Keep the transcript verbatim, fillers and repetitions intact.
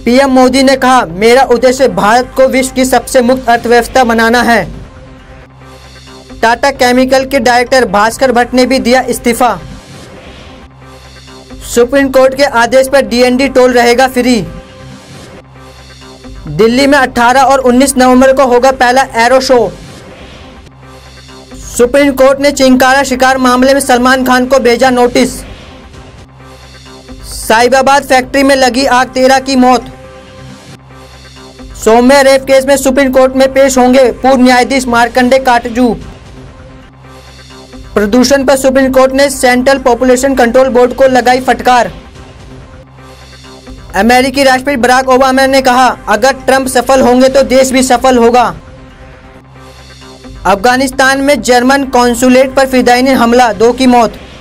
PM Modi ने कहा, मेरा उद्देश्य भारत को विश्व की सबसे मुक्त अर्थव्यवस्था बनाना है। टाटा केमिकल के डायरेक्टर भास्कर भट्ट ने भी दिया इस्तीफा। सुप्रीम कोर्ट के आदेश पर डीएनडी टोल रहेगा फ्री। दिल्ली में अठारह और उन्नीस नवंबर को होगा पहला एरो शो। सुप्रीम कोर्ट ने चिंकारा शिकार मामले में सलमान खान को भेजा नोटिस। साहिबाबाद फैक्ट्री में लगी आग, तेरह की मौत। सौम्या रेप केस में सुप्रीम कोर्ट में पेश होंगे पूर्व न्यायाधीश मार्कंडे काटजू। प्रदूषण पर सुप्रीम कोर्ट ने सेंट्रल पॉपुलेशन कंट्रोल बोर्ड को लगाई फटकार। अमेरिकी राष्ट्रपति बराक ओबामा ने कहा, अगर ट्रंप सफल होंगे तो देश भी सफल होगा। अफगानिस्तान में जर्मन कॉन्सुलेट पर फिदायीन हमला, दो की मौत।